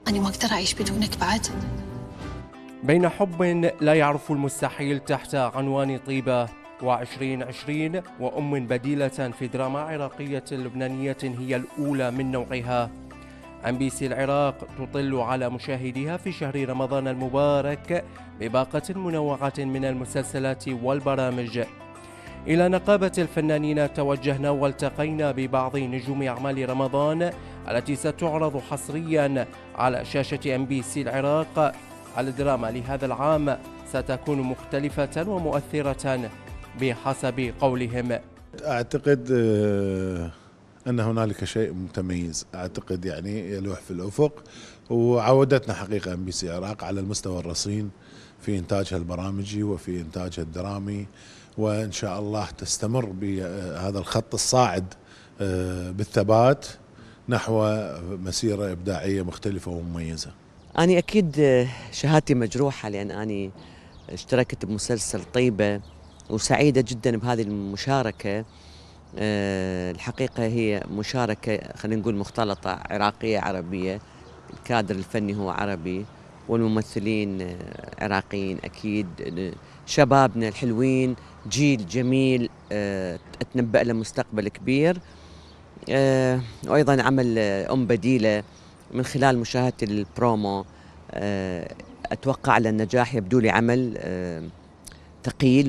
أنا ما أقدر أعيش بدونك بعد. بين حب لا يعرف المستحيل تحت عنوان طيبة و2020 وأم بديلة في دراما عراقية لبنانية هي الأولى من نوعها. MBC العراق تطل على مشاهديها في شهر رمضان المبارك بباقة منوعة من المسلسلات والبرامج. إلى نقابة الفنانين توجهنا والتقينا ببعض نجوم أعمال رمضان التي ستعرض حصريا على شاشة MBC العراق. الدراما لهذا العام ستكون مختلفة ومؤثرة بحسب قولهم. أعتقد أن هنالك شيء متميز، أعتقد يعني يلوح في الأفق، وعودتنا حقيقة MBC العراق على المستوى الرصين في إنتاجها البرامجي وفي إنتاجها الدرامي، وإن شاء الله تستمر بهذا الخط الصاعد بالثبات نحو مسيرة إبداعية مختلفة ومميزة. أنا أكيد شهادتي مجروحة لأن أنا اشتركت بمسلسل طيبة وسعيدة جدا بهذه المشاركة. الحقيقة هي مشاركة خلينا نقول مختلطة، عراقية عربية، الكادر الفني هو عربي والممثلين عراقيين أكيد، شبابنا الحلوين، جيل جميل أتنبأ له مستقبل كبير. وأيضا عمل أم بديلة من خلال مشاهدة البرومو أتوقع على النجاح، يبدو لي عمل ثقيل.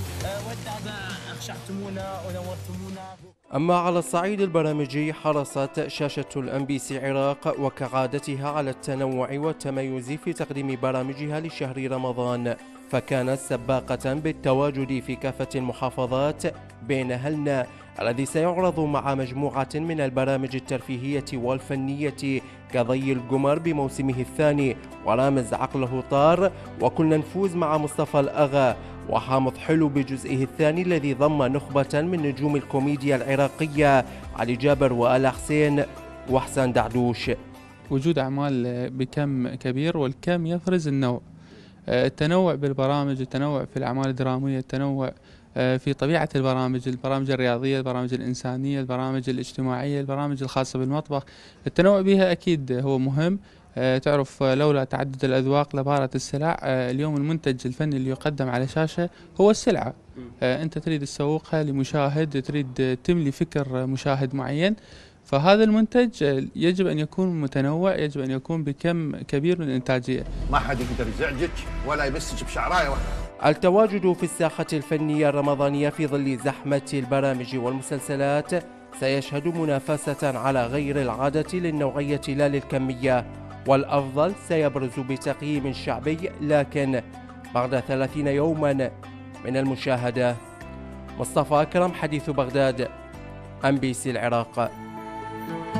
أما على الصعيد البرامجي حرصت شاشة MBC عراق وكعادتها على التنوع والتميز في تقديم برامجها لشهر رمضان، فكانت سباقة بالتواجد في كافة المحافظات بين هلنا الذي سيعرض مع مجموعة من البرامج الترفيهية والفنية كضي القمر بموسمه الثاني، ورامز عقله طار، وكلنا نفوز مع مصطفى الأغا، وحامض حلو بجزئه الثاني الذي ضم نخبة من نجوم الكوميديا العراقية علي جابر وآل حسين وحسن دعدوش. وجود أعمال بكم كبير، والكم يفرز النوع، التنوع بالبرامج، التنوع في الأعمال الدرامية، التنوع في طبيعة البرامج الرياضية، البرامج الإنسانية، البرامج الاجتماعية، البرامج الخاصة بالمطبخ، التنوع بها أكيد هو مهم. تعرف لولا تعدد الأذواق لبارت السلع. اليوم المنتج الفني اللي يقدم على شاشة هو السلعة. أنت تريد تسوقها لمشاهد، تريد تملي فكر مشاهد معين، فهذا المنتج يجب أن يكون متنوع، يجب أن يكون بكم كبير من الإنتاجية. ما حد يقدر يزعجك ولا يمسك بشعراية واحدة. التواجد في الساحة الفنية الرمضانية في ظل زحمة البرامج والمسلسلات سيشهد منافسة على غير العادة للنوعية لا للكمية، والأفضل سيبرز بتقييم شعبي لكن بعد 30 يوما من المشاهدة. مصطفى أكرم، حديث بغداد، MBC العراق.